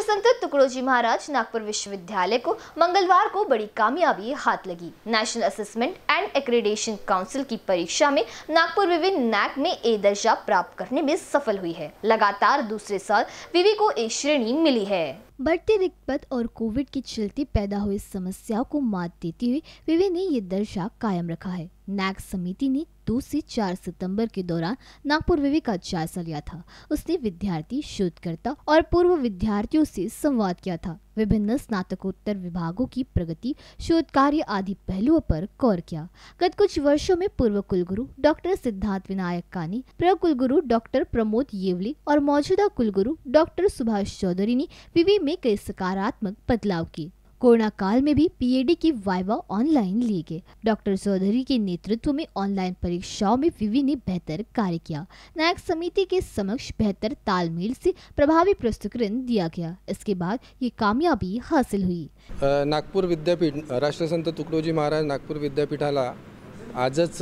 राष्ट्रसंत तुकडोजी महाराज नागपुर विश्वविद्यालय को मंगलवार को बड़ी कामयाबी हाथ लगी। National assessment and accreditation council की परीक्षा में नागपुर विवि नैक में ए दर्जा प्राप्त करने में सफल हुई है। लगातार दूसरे साल विवि को ए श्रेणी मिली है। बढ़ते रिक्त पद और कोविड के चलते पैदा हुई समस्याओं को मात देते हुए विवि ने ये दर्जा कायम रखा है। नैक समिति ने 2 से 4 सितंबर के दौरान नागपुर विवि का जायजा लिया था। उसने विद्यार्थी, शोधकर्ता और पूर्व विद्यार्थियों से संवाद किया था। विभिन्न स्नातकोत्तर विभागों की प्रगति, शोध कार्य आदि पहलुओं पर गौर किया। गत कुछ वर्षों में पूर्व कुलगुरु डॉक्टर सिद्धार्थ विनायक कानी, प्र कुलगुरु डॉक्टर प्रमोद येवले और मौजूदा कुलगुरु डॉक्टर सुभाष चौधरी ने विवि में कई सकारात्मक बदलाव किए। कोरोना काल में भी पीएडी की वाइवा ऑनलाइन लिए गए। डॉक्टर चौधरी के नेतृत्व में ऑनलाइन परीक्षाओं में विवि ने बेहतर कार्य किया। नैक समिति के समक्ष बेहतर तालमेल से प्रभावी प्रस्तुतिकरण दिया गया। इसके बाद ये कामयाबी हासिल हुई। नागपूर विद्यापीठ, राष्ट्रसंत तुकडोजी महाराज नागपूर विद्यापीठाला आजच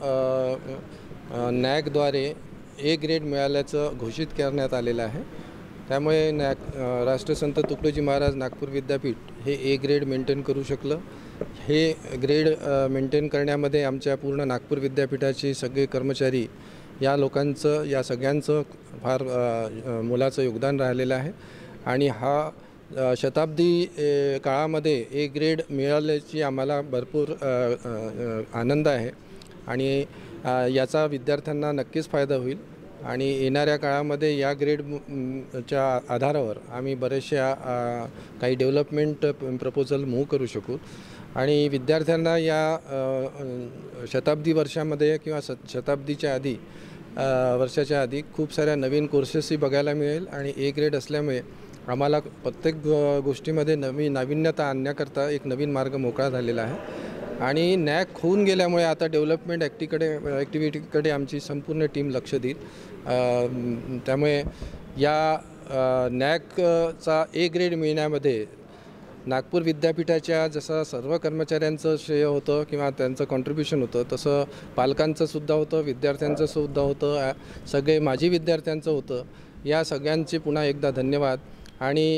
नॅकद्वारे ए ग्रेड मिळाल्याचं घोषित करण्यात आलेलं आहे। त्यामुळे राष्ट्रसंत तुकडोजी महाराज नागपूर विद्यापीठ हे ए ग्रेड मेंटेन करू शकलं। हे ग्रेड मेंटेन करण्यामध्ये आमच्या पूर्ण नागपूर विद्यापीठाचे सगळे कर्मचारी या सगळ्यांचं फार मोलाचं योगदान राहिलेलं आहे आणि हा शताब्दी काळामध्ये ए ग्रेड मिळाल्याची आम्हाला भरपूर आनंद आहे आणि याचा विद्यार्थ्यांना नक्कीच फायदा होईल आणि येणाऱ्या काळामध्ये या ग्रेडच्या आधारावर आम्ही बरेचशा काही डेव्हलपमेंट प्रपोजल मूव्ह करू शकू आणि विद्यार्थ्यांना या शताब्दी वर्षामध्ये किंवा शताब्दीच्या आधी वर्षाच्या आधी खूप साऱ्या नवीन कोर्सेसही बघायला मिळेल आणि ए ग्रेड असल्यामुळे आम्हाला प्रत्येक गोष्टीमध्ये नाविन्यता आणण्याकरता एक नवीन मार्ग मोकळा झालेला आहे आणि नॅक होऊन गेल्यामुळे आता डेव्हलपमेंट ॲक्टिव्हिटीकडे आमची संपूर्ण टीम लक्ष देईल। त्यामुळे या नॅकचा ए ग्रेड मिळण्यामध्ये नागपूर विद्यापीठाच्या जसं सर्व कर्मचाऱ्यांचं श्रेय होतं किंवा त्यांचं कॉन्ट्रिब्युशन होतं, तसं पालकांचं सुद्धा होतं, विद्यार्थ्यांचं सुद्धा होतं, सगळे माजी विद्यार्थ्यांचं होतं। या सगळ्यांचे पुन्हा एकदा धन्यवाद आणि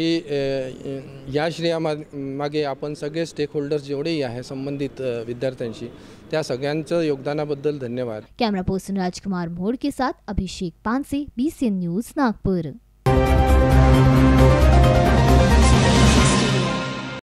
या श्रेयामागे आपण सगळे स्टेकहोल्डर्स जेवढेही आहे संबंधित विद्यार्थ्यांशी त्या सगळ्यांचं योगदानाबद्दल धन्यवाद। कैमरा पर्सन राजकुमार मोड़ के साथ अभिषेक पानसे, BCN न्यूज़ नागपुर।